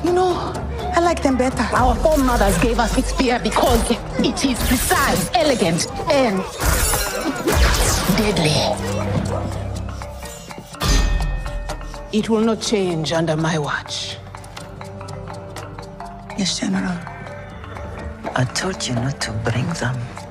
You know, I like them better. Our foremothers gave us this spear because it is precise, elegant, and deadly. It will not change under my watch. Yes, General. I told you not to bring them.